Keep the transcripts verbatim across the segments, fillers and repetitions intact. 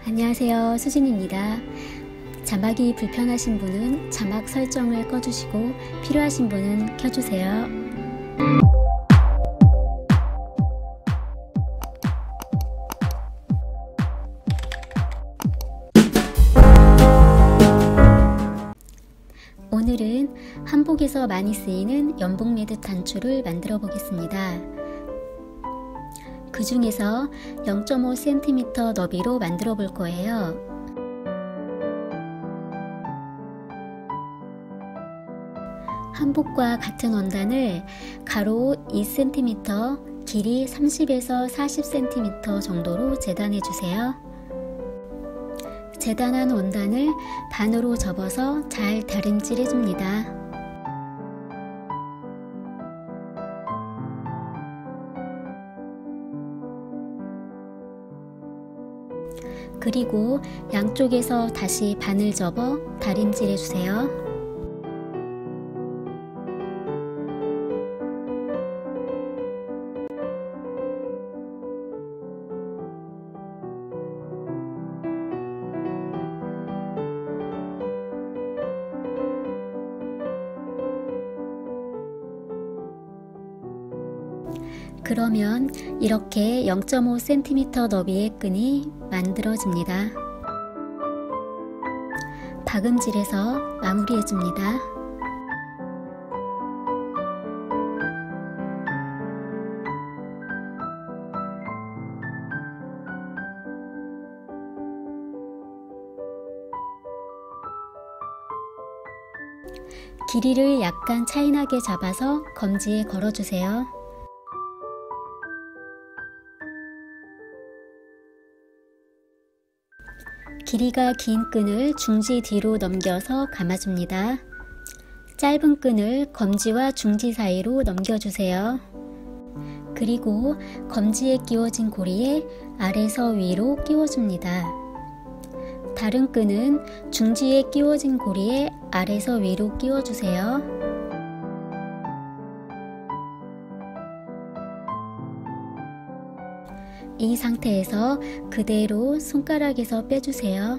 안녕하세요, 수진입니다. 자막이 불편하신 분은 자막 설정을 꺼주시고 필요하신 분은 켜주세요. 오늘은 한복에서 많이 쓰이는 연복 매듭 단추를 만들어 보겠습니다. 그 중에서 영 점 오 센티미터 너비로 만들어 볼 거예요. 한복과 같은 원단을 가로 이 센티미터, 길이 삼십에서 사십 센티미터 정도로 재단해 주세요. 재단한 원단을 반으로 접어서 잘 다림질 해줍니다. 그리고 양쪽에서 다시 반을 접어 다림질 해주세요. 그러면 이렇게 영 점 오 센티미터 너비의 끈이 만들어집니다. 박음질해서 마무리해줍니다. 길이를 약간 차이나게 잡아서 검지에 걸어주세요. 길이가 긴 끈을 중지 뒤로 넘겨서 감아줍니다. 짧은 끈을 검지와 중지 사이로 넘겨주세요. 그리고 검지에 끼워진 고리에 아래서 위로 끼워줍니다. 다른 끈은 중지에 끼워진 고리에 아래서 위로 끼워주세요. 이 상태에서 그대로 손가락에서 빼주세요.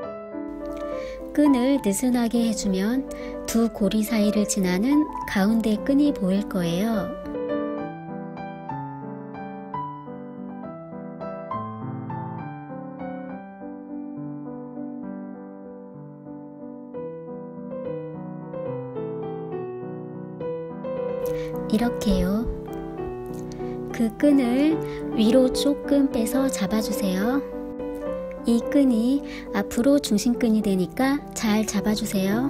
끈을 느슨하게 해주면 두 고리 사이를 지나는 가운데 끈이 보일 거예요. 이렇게요. 그 끈을 위로 조금 빼서 잡아주세요. 이 끈이 앞으로 중심끈이 되니까 잘 잡아주세요.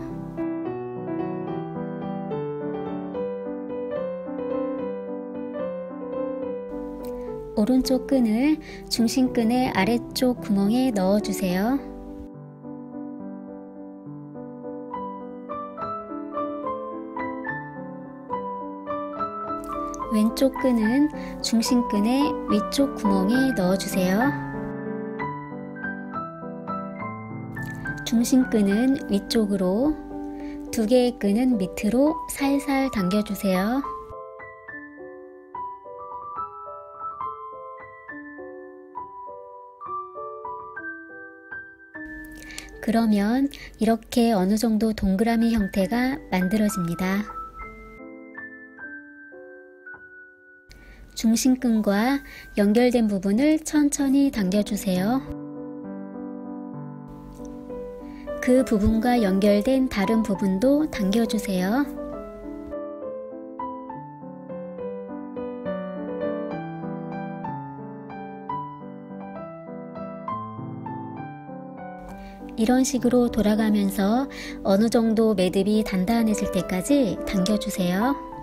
오른쪽 끈을 중심끈의 아래쪽 구멍에 넣어주세요. 왼쪽 끈은 중심끈의 위쪽 구멍에 넣어주세요. 중심끈은 위쪽으로, 두 개의 끈은 밑으로 살살 당겨주세요. 그러면 이렇게 어느 정도 동그라미 형태가 만들어집니다. 중심끈과 연결된 부분을 천천히 당겨주세요. 그 부분과 연결된 다른 부분도 당겨주세요. 이런 식으로 돌아가면서 어느 정도 매듭이 단단해질 때까지 당겨주세요.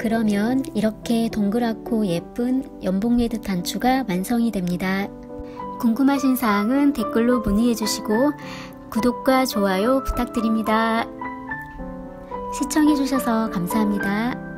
그러면 이렇게 동그랗고 예쁜 연봉매듭 단추가 완성이 됩니다. 궁금하신 사항은 댓글로 문의해 주시고 구독과 좋아요 부탁드립니다. 시청해 주셔서 감사합니다.